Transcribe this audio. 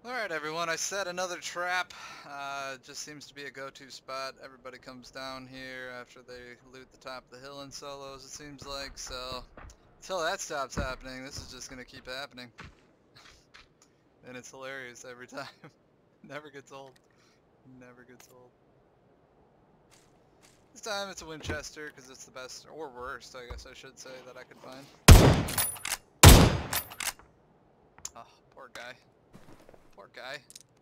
Alright everyone, I set another trap. Just seems to be a go-to spot. Everybody comes down here after they loot the top of the hill in solos, it seems like. So, until that stops happening, this is just gonna keep happening. And it's hilarious every time. Never gets old. Never gets old. This time it's a Winchester, because it's the best, or worst, I guess I should say, that I could find. Oh, poor guy. Poor guy.